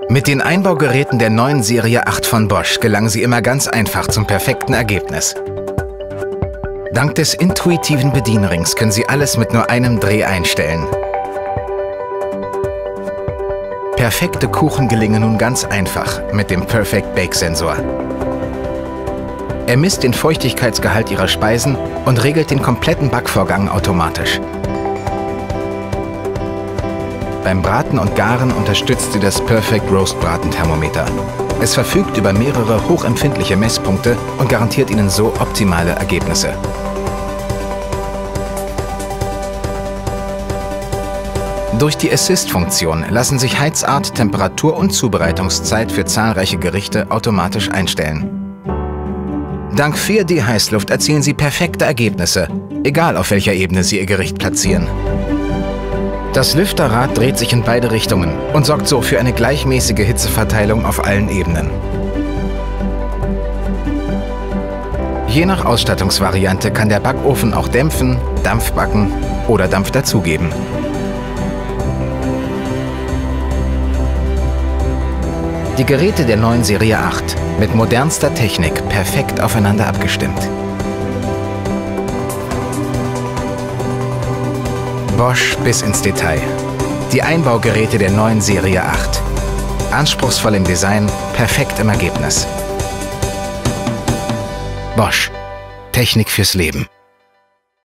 Mit den Einbaugeräten der neuen Serie 8 von Bosch gelangen Sie immer ganz einfach zum perfekten Ergebnis. Dank des intuitiven Bedienrings können Sie alles mit nur einem Dreh einstellen. Perfekte Kuchen gelingen nun ganz einfach mit dem Perfect Bake Sensor. Er misst den Feuchtigkeitsgehalt Ihrer Speisen und regelt den kompletten Backvorgang automatisch. Beim Braten und Garen unterstützt sie das Perfect Roast Bratenthermometer. Es verfügt über mehrere hochempfindliche Messpunkte und garantiert Ihnen so optimale Ergebnisse. Durch die Assist-Funktion lassen sich Heizart, Temperatur und Zubereitungszeit für zahlreiche Gerichte automatisch einstellen. Dank 4D-Heißluft erzielen Sie perfekte Ergebnisse, egal auf welcher Ebene Sie Ihr Gericht platzieren. Das Lüfterrad dreht sich in beide Richtungen und sorgt so für eine gleichmäßige Hitzeverteilung auf allen Ebenen. Je nach Ausstattungsvariante kann der Backofen auch dämpfen, Dampf backen oder Dampf dazugeben. Die Geräte der neuen Serie 8 mit modernster Technik perfekt aufeinander abgestimmt. Bosch bis ins Detail. Die Einbaugeräte der neuen Serie 8. Anspruchsvoll im Design, perfekt im Ergebnis. Bosch. Technik fürs Leben.